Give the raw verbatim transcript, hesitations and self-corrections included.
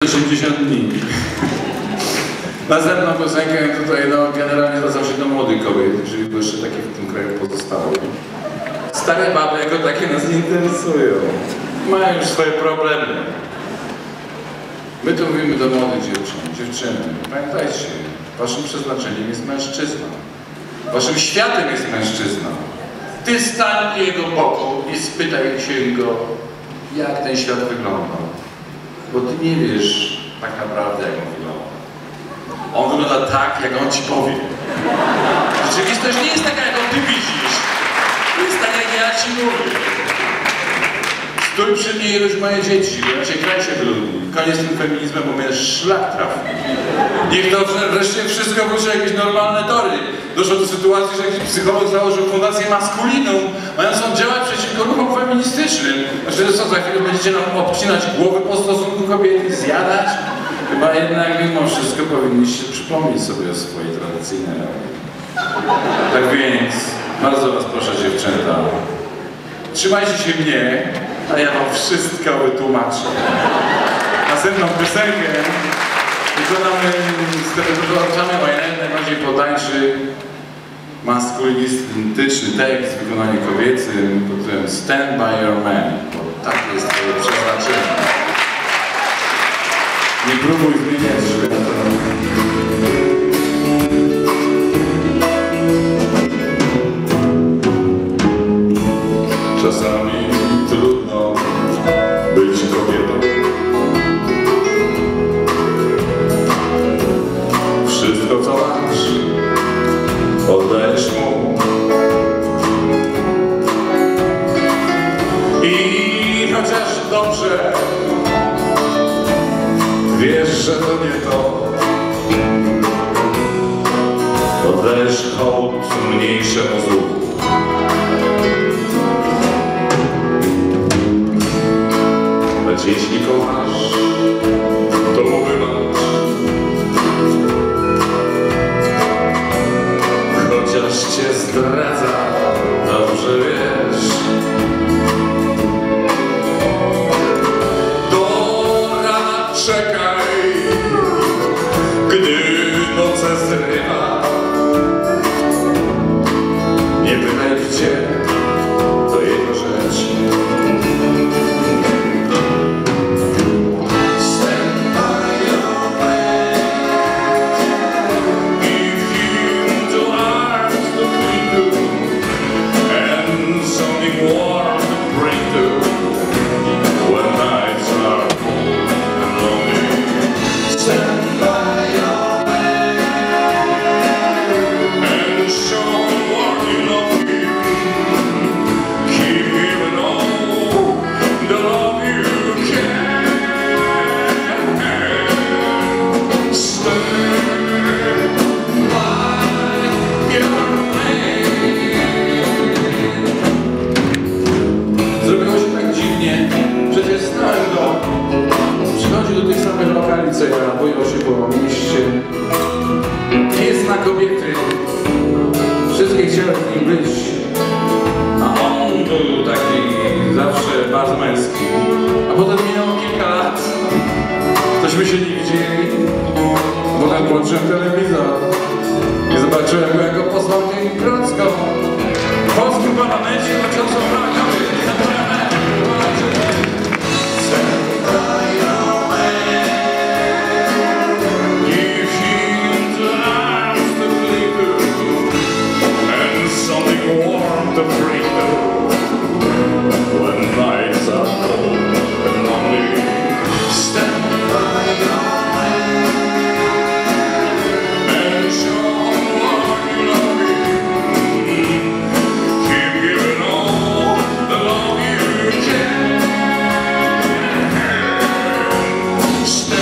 osiemdziesiąt dni. Następną piosenkę tutaj, no generalnie zwracam się do młodych kobiet, jeżeli jeszcze takie w tym kraju pozostały. Stare baby jako takie nas nie interesują. Mają już swoje problemy. My tu mówimy do młodych dziewczyn, dziewczyny. Pamiętajcie, waszym przeznaczeniem jest mężczyzna. Waszym światem jest mężczyzna. Ty stań u jego boku i spytaj się go, jak ten świat wyglądał. Bo ty nie wiesz tak naprawdę, jak on wygląda. On wygląda tak, jak on ci powie. Rzeczywistość nie jest taka, jaką ty widzisz. Jest tak, jak ja ci mówię. Stój przy mnie i już moje dzieci, bo ja cię kraj się wyludni. Koniec z tym feminizmem, bo mnie szlak trafi. Niech to wreszcie wszystko wróci jakieś normalne tory. Doszło do sytuacji, że jakiś psycholog założył fundację Maskulinum, mającą działać przeciwko ruchom feministycznym. Znaczy, co, za chwilę będziecie nam obcinać głowy po stosunku kobiety, zjadać? Chyba jednak mimo wszystko powinniście przypomnieć sobie o swojej tradycyjnej roli. Tak więc, bardzo was proszę, dziewczęta, trzymajcie się mnie, a ja wam wszystko wytłumaczę. Następną piosenkę wykonamy, wykonamy najbardziej potańczy, maskulinistyczny tekst w wykonaniu kobiecym pod tytułem Stand by your man, bo tak jest twoje przeznaczenie. Nie próbuj zmieniać świata. Czasami trudno być kobietą. Wszystko, co masz, oddajesz mu. I chociaż dobrze wiesz, że to nie to, oddajesz hołd mniejszemu złu. Lecz jeśli kochasz, to mu wybacz. Chociaż cię zdradza, dobrze wiesz. Dora, czekaj, gdy noce zrywa. Nie pytaj gdzie, to jego rzecz. Co ja boją się po mieście. Nie jest na kobiety. Wszystkie chciały w nim być. A on był taki zawsze bardzo męski. A potem minęło kilka lat. Tośmy się nie widzieli. A potem włączyłem telewizor. I zobaczyłem go jako posłankę Grodzką. W polskim parlamencie walczącą prawa kobiet. Warm to free when nights are cold and lonely. Stand by your man and show what you love me. Keep giving all the love you can. Stand